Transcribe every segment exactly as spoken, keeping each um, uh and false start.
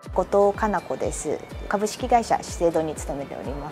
後藤かな子です。株式会社資生堂に勤めております。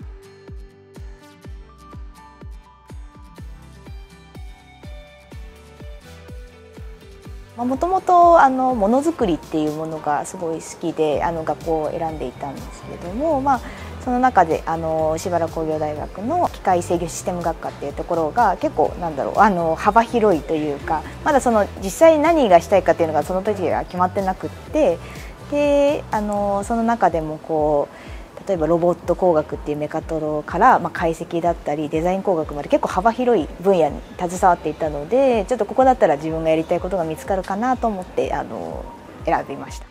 もともとあのものづくりっていうものがすごい好きで、あの学校を選んでいたんですけれども、まあ、その中であの芝原工業大学の機械制御システム学科っていうところが結構なんだろうあの幅広いというか、まだその実際何がしたいかっていうのがその時は決まってなくって、であのその中でもこう例えばロボット工学っていうメカトロから、まあ、解析だったりデザイン工学まで結構幅広い分野に携わっていたので、ちょっとここだったら自分がやりたいことが見つかるかなと思ってあの選びました。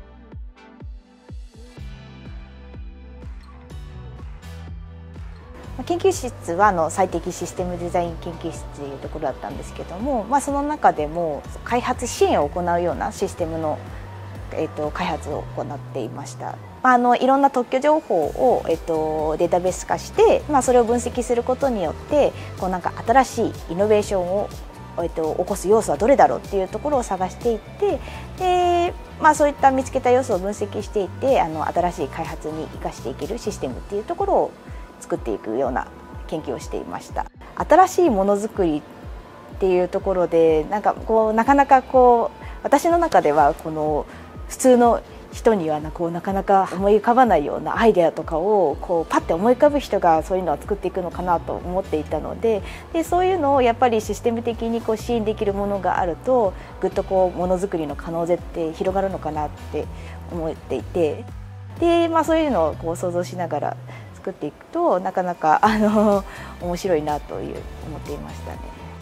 研究室はあの最適システムデザイン研究室というところだったんですけども、まあ、その中でも開発支援を行うようなシステムの、えー、と開発を行っていました。まあ、あのいろんな特許情報を、えー、とデータベース化して、まあ、それを分析することによってこうなんか新しいイノベーションを、えー、と起こす要素はどれだろうっていうところを探していって、で、まあ、そういった見つけた要素を分析していってあの新しい開発に生かしていけるシステムっていうところを作っていくような研究をしていました。新しいものづくりっていうところでなんかこうなかなかこう私の中ではこの普通の人にはなこうなかなか思い浮かばないようなアイデアとかをこうパッて思い浮かぶ人がそういうのを作っていくのかなと思っていたので、でそういうのをやっぱりシステム的にこう支援できるものがあるとぐっとこうものづくりの可能性って広がるのかなって思っていて、で、まあ、そういうのをこう想像しながら作っていくとなかなかあの面白いなという思っていましたね。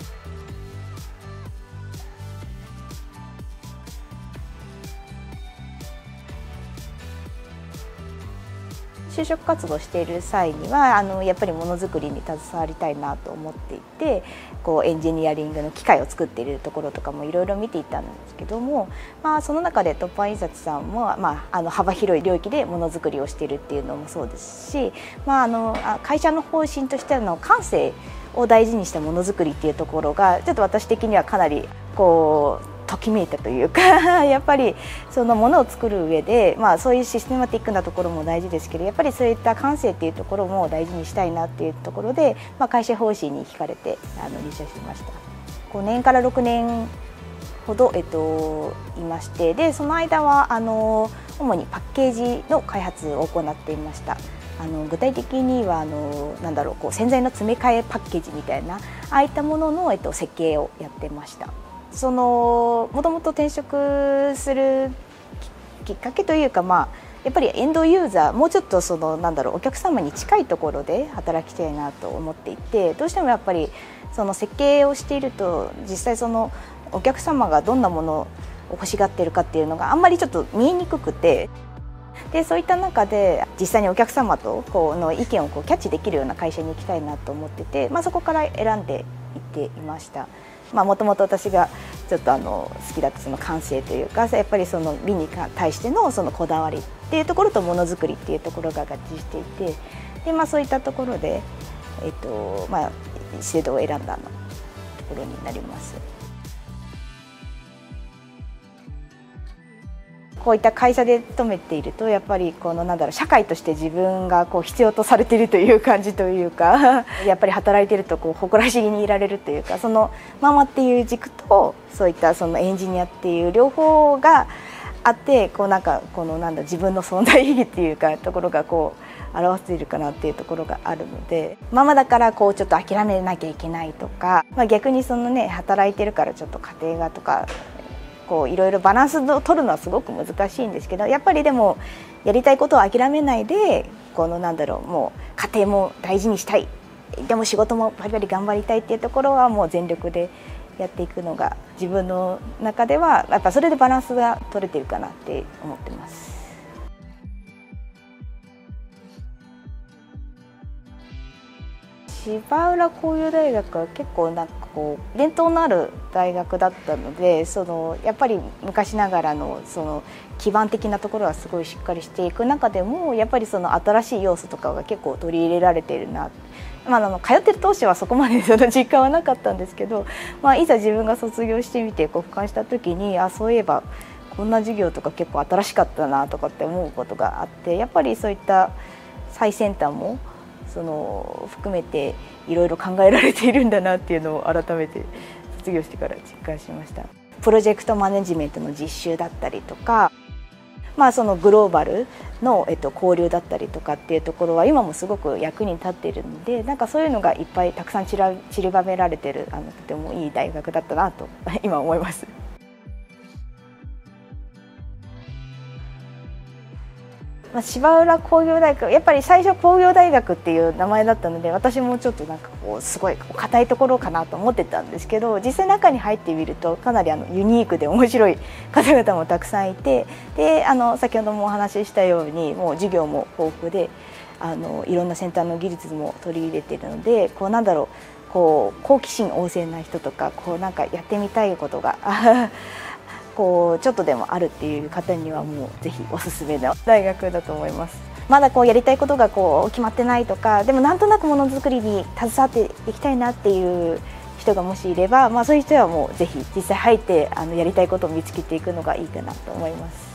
就職活動している際にはあのやっぱりものづくりに携わりたいなと思っていて、こうエンジニアリングの機械を作っているところとかもいろいろ見ていたんですけども、まあ、その中で凸版印刷さんも、まあ、あの幅広い領域でものづくりをしているっていうのもそうですし、まあ、あの会社の方針としての感性を大事にしたものづくりっていうところがちょっと私的にはかなりこうときめいたというかやっぱりそのものを作る上で、まあ、そういうシステマティックなところも大事ですけど、やっぱりそういった感性っていうところも大事にしたいなっていうところで、まあ、会社方針に惹かれてあの入社しました。ごねんからろくねんほど、えっと、いまして、でその間はあの主にパッケージの開発を行っていました。あの具体的にはあのなんだろうこう洗剤の詰め替えパッケージみたいなああいったものの、えっと、設計をやってました。そのもともと転職するきっかけというか、まあ、やっぱりエンドユーザーもうちょっとそのなんだろうお客様に近いところで働きたいなと思っていて、どうしてもやっぱりその設計をしていると実際そのお客様がどんなものを欲しがっているかっていうのがあんまりちょっと見えにくくて、でそういった中で実際にお客様とこうの意見をこうキャッチできるような会社に行きたいなと思ってて、まあ、そこから選んでいっていました。もともと私がちょっとあの好きだったその感性というか、やっぱりその美に対してのそのこだわりっていうところとものづくりっていうところが合致していて、で、まあ、そういったところで、えっとまあ、資生堂を選んだところになります。こういった会社で勤めているとやっぱりこのなんだろう社会として自分がこう必要とされているという感じというかやっぱり働いているとこう誇らしげにいられるというか、そのママっていう軸とそういったそのエンジニアっていう両方があって、こうなんかこのなんだ自分の存在意義っていうかところがこう表しているかなっていうところがあるので、ママだからこうちょっと諦めなきゃいけないとか、まあ、逆にそのね働いてるからちょっと家庭がとか。こういろいろバランスを取るのはすごく難しいんですけど、やっぱりでもやりたいことを諦めないでこのなんだろうもう家庭も大事にしたい、でも仕事もバリバリ頑張りたいっていうところはもう全力でやっていくのが自分の中ではやっぱそれでバランスが取れてるかなって思ってます。芝浦工業大学は結構なんかこう伝統のある大学だったので、そのやっぱり昔ながらのその基盤的なところはすごいしっかりしていく中でもやっぱりその新しい要素とかが結構取り入れられているな、まあ、あの通ってる当初はそこまでその実感はなかったんですけど、まあ、いざ自分が卒業してみてこう俯瞰した時にあそういえばこんな授業とか結構新しかったなとかって思うことがあって、やっぱりそういった最先端もその含めていろいろ考えられているんだなっていうのを改めて卒業してから実感しました。プロジェクトマネジメントの実習だったりとか、まあ、そのグローバルの、えっと、交流だったりとかっていうところは今もすごく役に立っているので、なんかそういうのがいっぱいたくさん散ら散りばめられてるあのとてもいい大学だったなと今思います。まあ、芝浦工業大学、やっぱり最初工業大学っていう名前だったので、私もちょっとなんかこうすごい硬いところかなと思ってたんですけど、実際中に入ってみるとかなりあのユニークで面白い方々もたくさんいて、であの先ほどもお話ししたようにもう授業も豊富で、あのいろんな先端の技術も取り入れているので、こうなんだろう、こう好奇心旺盛な人とか、こうなんかやってみたいことがこうちょっとでもあるっていう方にはもうぜひおすすめの大学だと思います。まだこうやりたいことがこう決まってないとか、でもなんとなくものづくりに携わっていきたいなっていう人がもしいれば、まあ、そういう人はもうぜひ実際入ってあのやりたいことを見つけていくのがいいかなと思います。